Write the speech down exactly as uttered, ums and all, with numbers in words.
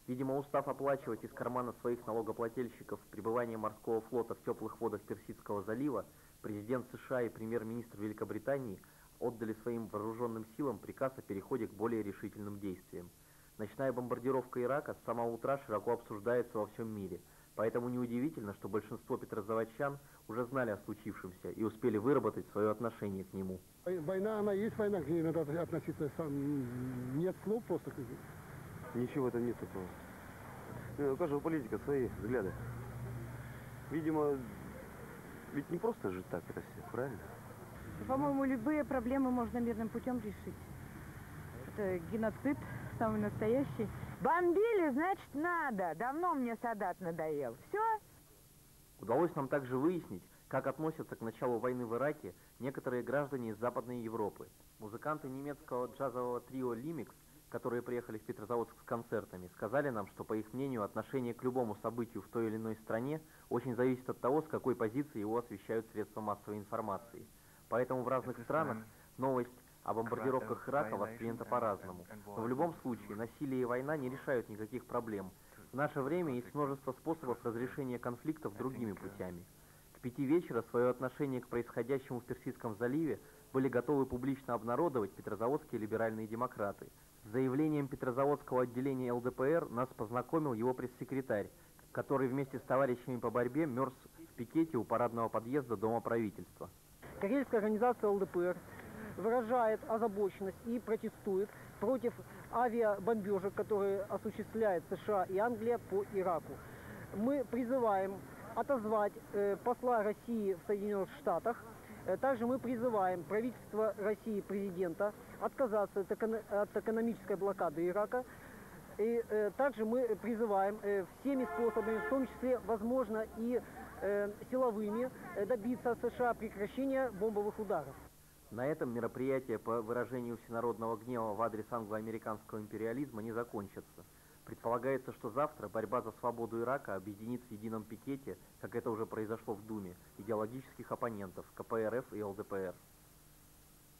Видимо, устав оплачивать из кармана своих налогоплательщиков пребывание морского флота в теплых водах Персидского залива, президент США и премьер-министр Великобритании отдали своим вооруженным силам приказ о переходе к более решительным действиям. Ночная бомбардировка Ирака с самого утра широко обсуждается во всем мире, поэтому неудивительно, что большинство петрозаводчан уже знали о случившемся и успели выработать свое отношение к нему. Война, она есть война, к ней надо относиться сам. Нет слов просто. Ничего в этом нет такого. У каждого политика свои взгляды. Видимо, ведь не просто жить так это все, правильно? По-моему, любые проблемы можно мирным путем решить. Это геноцид самый настоящий. Бомбили, значит, надо. Давно мне Садат надоел. Все? Удалось нам также выяснить, как относятся к началу войны в Ираке некоторые граждане из Западной Европы. Музыканты немецкого джазового трио «Лимикс», которые приехали в Петрозаводск с концертами, сказали нам, что, по их мнению, отношение к любому событию в той или иной стране очень зависит от того, с какой позиции его освещают средства массовой информации. Поэтому в разных странах новость о бомбардировках Ирака воспринята по-разному. Но в любом случае насилие и война не решают никаких проблем. В наше время есть множество способов разрешения конфликтов другими путями. К пяти вечера свое отношение к происходящему в Персидском заливе были готовы публично обнародовать петрозаводские либеральные демократы. С заявлением Петрозаводского отделения эл дэ пэ эр нас познакомил его пресс-секретарь, который вместе с товарищами по борьбе мерз в пикете у парадного подъезда Дома правительства. Карельская организация эл дэ пэ эр выражает озабоченность и протестует против авиабомбежек, которые осуществляет США и Англия по Ираку. Мы призываем отозвать э, посла России в Соединенных Штатах. Э, также мы призываем правительство России, президента, отказаться от, эко от экономической блокады Ирака. И э, также мы призываем э, всеми способами, в том числе, возможно, и э, силовыми, э, добиться от США прекращения бомбовых ударов. На этом мероприятия по выражению всенародного гнева в адрес англо-американского империализма не закончатся. Предполагается, что завтра борьба за свободу Ирака объединит в едином пикете, как это уже произошло в Думе, идеологических оппонентов ка пэ эр эф и эл дэ пэ эр.